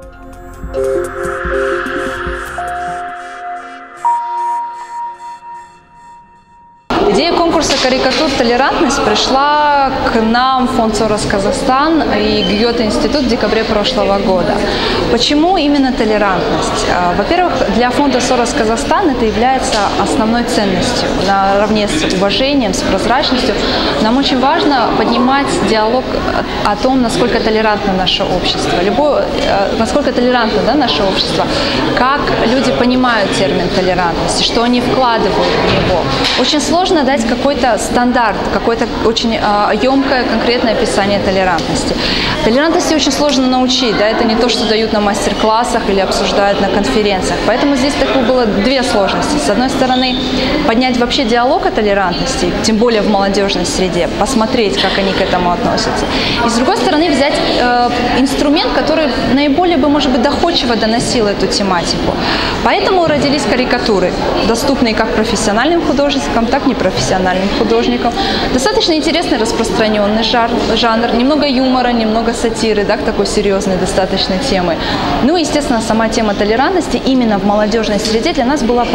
Идея конкурса карикатур «Толерантность» пришла к нам в фонд Сорос Казахстан и Гёте-институт в декабре прошлого года. Почему именно толерантность? Во-первых, для фонда Сорос Казахстан это является основной ценностью. Наравне с уважением, с прозрачностью нам очень важно поднимать диалог о том, насколько толерантно наше общество, насколько толерантно, да, наше общество, как люди понимают термин толерантности, что они вкладывают в него. Очень сложно дать какой-то стандарт, какое-то очень емкое, конкретное описание толерантности. Толерантности очень сложно научить, да, это не то, что дают на мастер-классах или обсуждают на конференциях. Поэтому здесь было две сложности. С одной стороны, поднять вообще диалог о толерантности, тем более в молодежной среде, посмотреть, как они к этому относятся. И с другой стороны, взять инструмент, который наиболее бы, может быть, доходчиво доносил эту тематику. Поэтому родились карикатуры, доступные как профессиональным художникам, так и непрофессиональным художникам. Достаточно интересный, распространенный жанр, немного юмора, немного сатиры, да, к такой серьезной достаточно темы. Ну и, естественно, сама тема толерантности именно в молодежной среде для нас была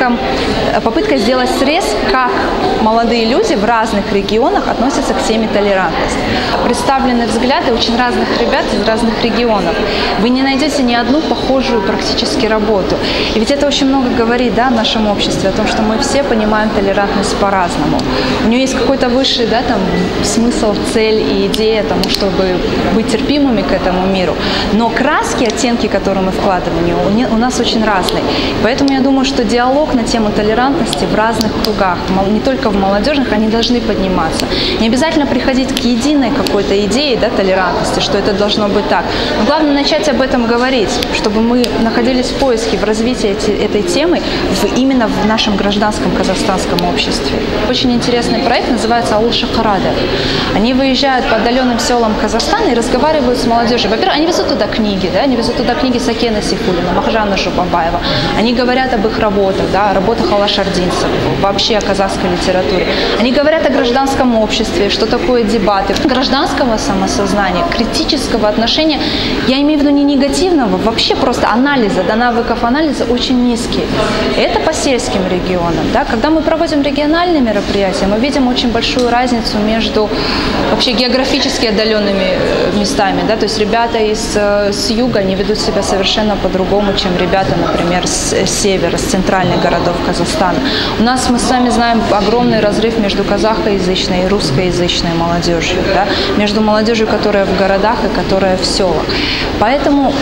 попытка сделать срез, как молодые люди в разных регионах относятся к теме толерантности. Представлены взгляды очень разных ребят из разных регионов. Вы не найдете ни одну похожую практически работу. И ведь это очень много говорит, да, о нашем обществе, о том, что мы все понимаем толерантность по-разному. У нее есть какой-то высший, да, там, смысл, цель и идея тому, чтобы быть терпимыми к этому миру. Но краски, оттенки, которые мы вкладываем в него, у нас очень разные. Поэтому я думаю, что диалог на тему толерантности в разных кругах, не только в молодежных, они должны подниматься. Не обязательно приходить к единой какой-то идее, да, толерантности, что это должно быть так. Но главное начать об этом говорить, чтобы мы находились в поиске, в развитии этой темы именно в нашем гражданском казахстанском обществе. Очень интересный проект, называется «Ауыл Шакарада». Они выезжают по отдаленным селам Казахстана и разговаривают с молодежью. Во-первых, они везут туда книги, да, они везут туда книги Сакена Сейфуллина, Махжана Жубабаева. Они говорят об их работах, да, о работах алашардинцев, вообще о казахской литературе. Они говорят о гражданском обществе, что такое дебаты, гражданского самосознания, критического отношения. Я имею в виду не негативного, вообще просто анализа, до навыков анализа очень низкие. Это по сельским регионам. Да. Когда мы проводим региональные мероприятия, мы видим очень большую разницу между вообще географически отдаленными местами. Да. То есть ребята с юга, они ведут себя совершенно по-другому, чем ребята, например, с севера, с центральных городов Казахстана. Мы с вами знаем огромный разрыв между казахоязычной и русскоязычной молодежью. Да. Между молодежью, которая в городах и которая в селах. Поэтому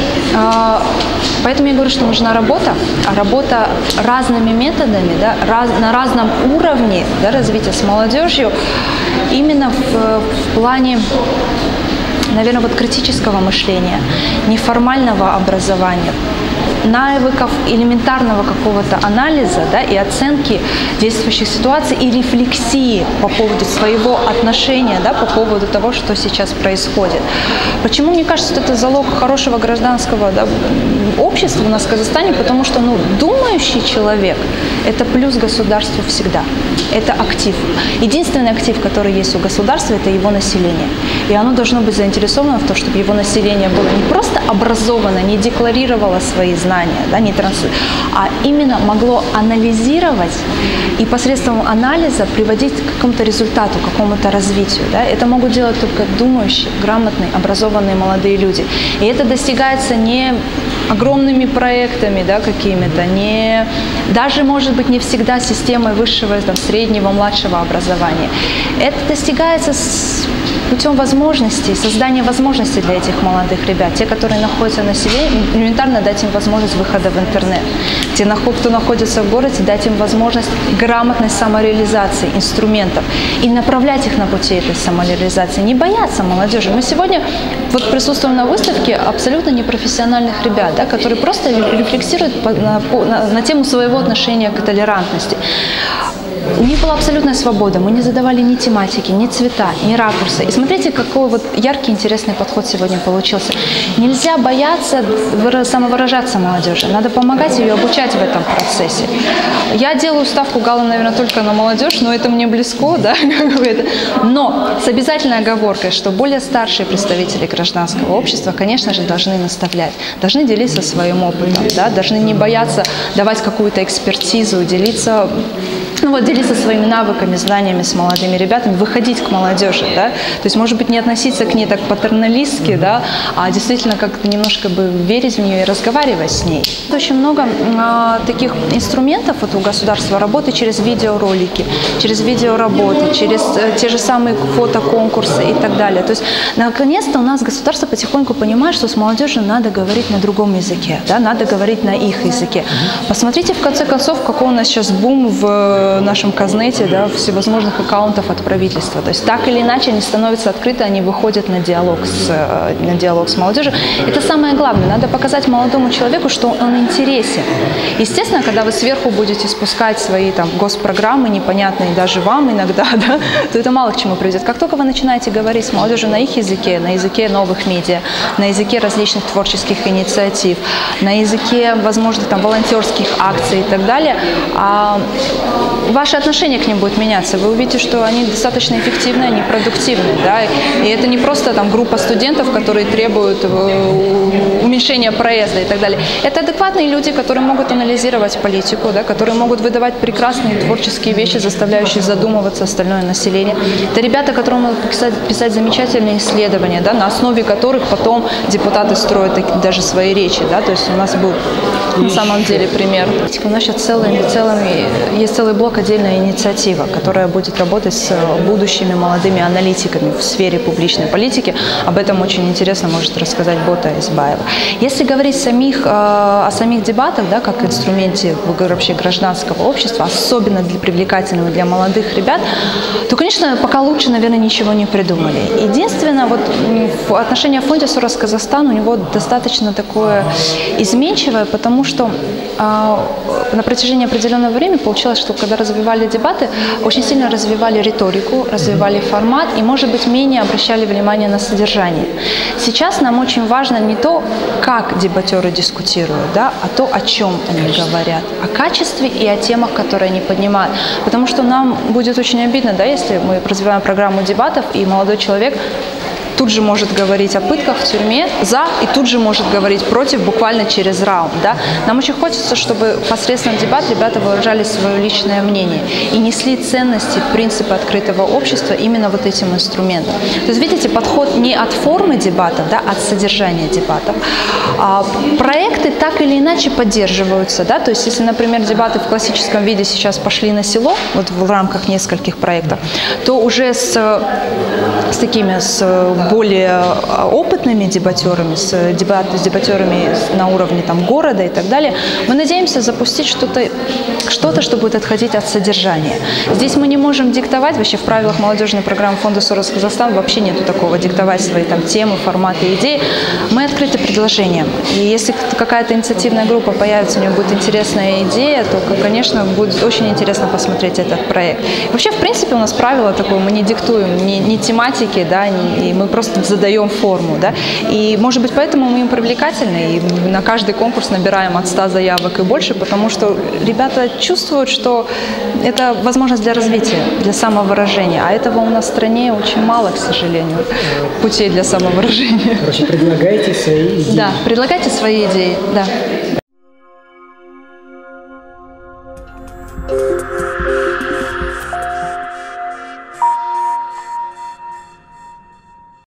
я говорю, что нужна работа, а работа разными методами, да, на разном уровне, да, развития с молодежью, именно в плане, наверное, вот критического мышления, неформального образования, навыков элементарного какого-то анализа, да, и оценки действующих ситуаций и рефлексии по поводу своего отношения, да, по поводу того, что сейчас происходит. Почему мне кажется, что это залог хорошего гражданского, да, общества у нас в Казахстане? Потому что думающий человек – это плюс государству всегда. Это актив. Единственный актив, который есть у государства, это его население. И оно должно быть заинтересовано в том, чтобы его население было не просто образовано, не декларировало свои знания, да, а именно могло анализировать и посредством анализа приводить к какому-то результату, к какому-то развитию. Да. Это могут делать только думающие, грамотные, образованные молодые люди. И это достигается не огромными проектами, да, какими-то, даже, может быть, не всегда системой высшего, там, среднего, младшего образования. Это достигается путем возможностей, создания возможностей для этих молодых ребят. Те, которые находятся на селе, элементарно дать им возможность выхода в интернет. Те, кто находится в городе, дать им возможность грамотной самореализации инструментов и направлять их на пути этой самореализации. Не бояться молодежи. Мы сегодня присутствуем на выставке абсолютно непрофессиональных ребят, да, которые просто рефлексируют на тему своего отношения к толерантности. У них была абсолютная свобода. Мы не задавали ни тематики, ни цвета, ни ракурса. И Посмотрите, какой вот яркий, интересный подход сегодня получился. Нельзя бояться самовыражаться молодежи. Надо помогать ее обучать в этом процессе. Я делаю ставку, Галла, наверное, только на молодежь, но это мне близко, да, но с обязательной оговоркой, что более старшие представители гражданского общества, конечно же, должны наставлять, должны делиться своим опытом, да, должны не бояться давать какую-то экспертизу, делиться своими навыками, знаниями с молодыми ребятами, выходить к молодежи, да, то есть, может быть, не относиться к ней так патерналистски, да, а действительно как-то немножко бы верить в нее и разговаривать с ней. Очень много таких инструментов вот у государства работы через видеоролики, через видеоработы, через те же самые фотоконкурсы и так далее. То есть, наконец-то у нас государство потихоньку понимает, что с молодежью надо говорить на другом языке, да, надо говорить на их языке. Посмотрите, в конце концов, какой у нас сейчас бум в нашем Казнете, да, всевозможных аккаунтов от правительства. То есть так или иначе они становятся открыты, они выходят на диалог с молодежью. Это самое главное. Надо показать молодому человеку, что он интересен. Естественно, когда вы сверху будете спускать свои там госпрограммы, непонятные даже вам иногда, да, то это мало к чему приведет. Как только вы начинаете говорить с молодежью на их языке, на языке новых медиа, на языке различных творческих инициатив, на языке, возможно, там, волонтерских акций и так далее, ваше отношение к ним будет меняться. Вы увидите, что они достаточно эффективны, они продуктивны. Да? И это не просто там группа студентов, которые требуют уменьшения проезда и так далее. Это адекватные люди, которые могут анализировать политику, да? Которые могут выдавать прекрасные творческие вещи, заставляющие задумываться остальное население. Это ребята, которые могут писать замечательные исследования, да? На основе которых потом депутаты строят даже свои речи. Да? То есть у нас был на самом деле пример. У нас сейчас есть целый блок отдельная инициатива, которая будет работать с будущими молодыми аналитиками в сфере публичной политики. Об этом очень интересно может рассказать Бота Избаева. Если говорить о самих дебатах, да, как инструменте вообще гражданского общества, особенно привлекательного для молодых ребят, то, конечно, пока лучше, наверное, ничего не придумали. Единственное, вот отношение фонда «Сорос Казахстан» у него достаточно такое изменчивое, потому что на протяжении определенного времени получилось, что когда развивали дебаты, очень сильно развивали риторику, развивали формат и, может быть, менее обращали внимание на содержание. Сейчас нам очень важно не то, как дебатеры дискутируют, да, а то, о чем они говорят, о качестве и о темах, которые они поднимают. Потому что нам будет очень обидно, да, если мы развиваем программу дебатов, и молодой человек тут же может говорить о пытках в тюрьме за и тут же может говорить против буквально через раунд. Да? Нам очень хочется, чтобы посредством дебат ребята выражали свое личное мнение и несли ценности, принципы открытого общества именно вот этим инструментом. То есть, видите, подход не от формы дебатов, да, а от содержания дебатов. Проекты так или иначе поддерживаются. Да? То есть, если, например, дебаты в классическом виде сейчас пошли на село, вот в рамках нескольких проектов, то уже с более опытными дебатерами, с дебатерами на уровне там, города и так далее, мы надеемся запустить что-то, что будет отходить от содержания. Здесь мы не можем диктовать, вообще в правилах молодежной программы фонда «Сорос Казахстан» вообще нету такого, диктовать свои там, темы, форматы, идеи. Мы открыты предложениям. И если какая-то инициативная группа появится, у нее будет интересная идея, то, конечно, будет очень интересно посмотреть этот проект. Вообще, в принципе, у нас правило такое, мы не диктуем ни тематики, да, и мы просто задаем форму. Да? И, может быть, поэтому мы им привлекательны, и на каждый конкурс набираем от 100 заявок и больше, потому что ребята чувствуют, что это возможность для развития, для самовыражения. А этого у нас в стране очень мало, к сожалению, путей для самовыражения. Короче, предлагайте свои идеи. Да, предлагайте свои идеи, да.